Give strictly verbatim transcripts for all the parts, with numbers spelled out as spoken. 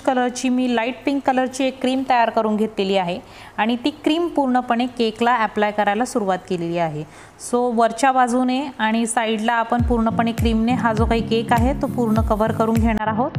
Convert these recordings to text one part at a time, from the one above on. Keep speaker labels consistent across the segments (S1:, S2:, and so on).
S1: कलरची मी light pink कलरची एक क्रीम तयार करून घेतलेली आहे आणि ती क्रीम पूर्णपणे केकला अप्लाय करायला सुरुवात केलेली आहे। सो वरच्या बाजूने आणि साइडला आपण पूर्णपणे क्रीमने हा जो काही केक आहे तो पूर्ण कव्हर करून घेणार आहोत।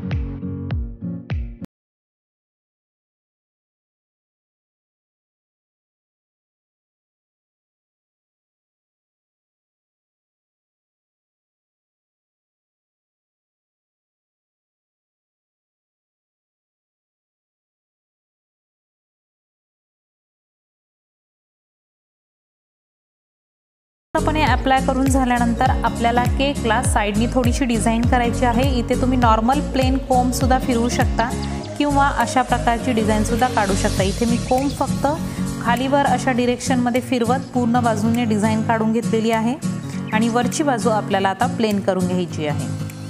S1: पूर्णपणे अप्लाय करून झाल्यानंतर आपल्याला केकला साइडनी थोडीशी डिझाइन करायची आहे। इथे तुम्ही नॉर्मल प्लेन कोम सुद्धा फिरवू शकता किंवा अशा प्रकारची डिझाइन सुद्धा काढू शकता। इथे मी कोम फक्त खालीवर अशा डायरेक्शन मध्ये फिरवत पूर्ण बाजूने डिझाइन काढून घेतलेली आहे आणि वरची बाजू आपल्याला आता प्लेन करून घ्यायची आहे।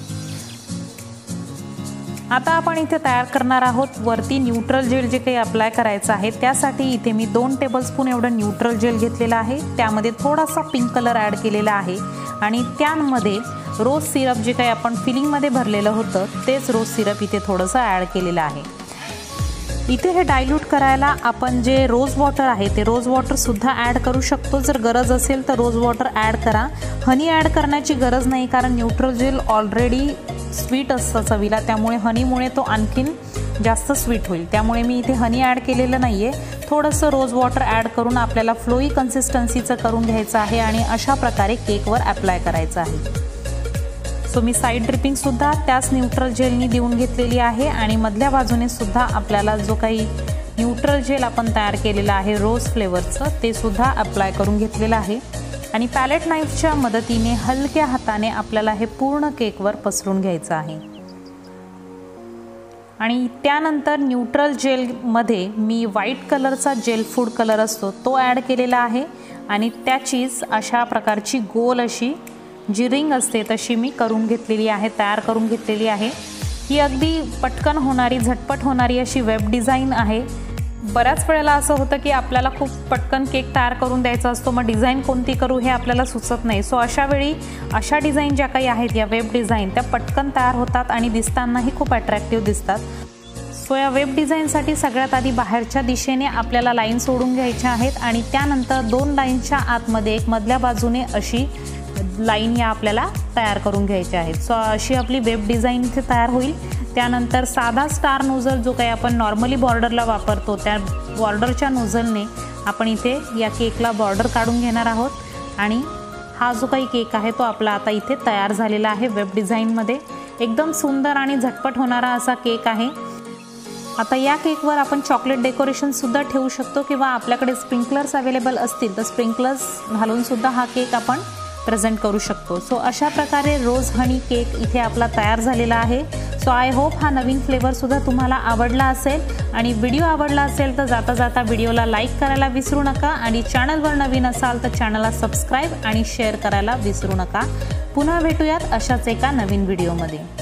S1: आता आपण इथे तयार करणार आहोत वरती न्यूट्रल जेल जे काही अप्लाय करायचं आहे त्यासाठी इथे मी दोन टेबलस्पून एवढं न्यूट्रल जेल घेतलेलं आहे। त्यामध्ये थोडासा पिंक कलर ॲड केलेला आहे आणि त्यामध्ये रोज सिरप जे काही आपण फिलिंग मध्ये भरलेलं होतं तेच रोज सिरप इथे थोडंसं ॲड केलेलं आहे। इथे हे डायल्यूट करायला आपण जे रोज वॉटर आहे ते रोज वॉटर सुद्धा ॲड करू शकतो। जर गरज असेल तर रोज वॉटर ॲड करा। हनी ॲड करण्याची गरज नाही कारण न्यूट्रल जेल ऑलरेडी स्वीट असतं चवीला, त्यामुळे हनीमुळे तो आणखीन जास्त स्वीट होईल। त्यामुळे मी इथे हनी ॲड केलेलं नाहीये। थोडंसं रोज वॉटर ॲड करून आपल्याला फ्लोई कन्सिस्टन्सीचं करून घ्यायचं आहे आणि अशा प्रकारे केकवर अप्लाय करायचं आहे। सो मी साइड ड्रिपिंग सुद्धा त्याच न्यूट्रल जेलनी देऊन घेतलेली आहे आणि मधल्या बाजूने सुद्धा आपल्याला जो काही न्यूट्रल जेल आपण तयार केलेला आहे रोज फ्लेवरचं ते सुद्धा अप्लाय करून घेतलेलं आहे आणि पॅलेट नाईफच्या मदतीने हलक्या हाताने आपल्याला हे पूर्ण केकवर पसरून घ्यायचं आहे। आणि त्यानंतर न्यूट्रल जेलमध्ये मी व्हाईट कलरचा जेल फूड कलर असतो तो ॲड केलेला आहे आणि त्याचीच अशा प्रकारची गोल अशी जी रिंग असते तशी मी करून घेतलेली आहे, तयार करून घेतलेली आहे। ही अगदी पटकन होणारी झटपट होणारी अशी वेब डिझाइन आहे। बऱ्याच वेळेला असं होतं की आपल्याला खूप पटकन केक तयार करून द्यायचा असतो, मग डिझाइन कोणती करू हे आपल्याला सुचत नाही। सो अशा वेळी अशा डिझाइन ज्या काही आहेत या वेब डिझाइन त्या पटकन तयार होतात आणि दिसतानाही खूप अट्रॅक्टिव्ह दिसतात। सो या वेब डिझाइनसाठी सगळ्यात आधी बाहेरच्या दिशेने आपल्याला लाईन सोडून घ्यायच्या आहेत आणि त्यानंतर दोन लाईनच्या आतमध्ये एक मधल्या बाजूने अशी लाईन या आपल्याला तयार करून घ्यायच्या आहेत। सो अशी आपली वेब डिझाइन इथे तयार होईल। त्यानंतर साधा स्टार नोझल जो काही आपण नॉर्मली बॉर्डरला वापरतो त्या बॉर्डरच्या नोझलने आपण इथे या केकला बॉर्डर काढून घेणार आहोत आणि हा जो काही केक आहे तो आपला आता इथे तयार झालेला आहे वेब डिझाइनमध्ये। एकदम सुंदर आणि झटपट होणारा असा केक आहे। आता या केकवर आपण चॉकलेट डेकोरेशन सुद्धा ठेवू शकतो किंवा आपल्याकडे स्प्रिंकलर्स अवेलेबल असतील तर स्प्रिंकलर्स घालून सुद्धा हा केक आपण प्रेझेंट करू शकतो। सो अशा प्रकारे रोज हनी केक इथे आपला तयार झालेला आहे। सो आय होप हा नवीन फ्लेवर सुद्धा तुम्हाला आवडला असेल आणि व्हिडिओ आवडला असेल तर जाता जाता व्हिडिओला लाईक करायला विसरू नका आणि चॅनलवर नवीन असाल तर चॅनलला सबस्क्राईब आणि शेअर करायला विसरू नका। पुन्हा भेटूयात अशाच एका नवीन व्हिडिओमध्ये।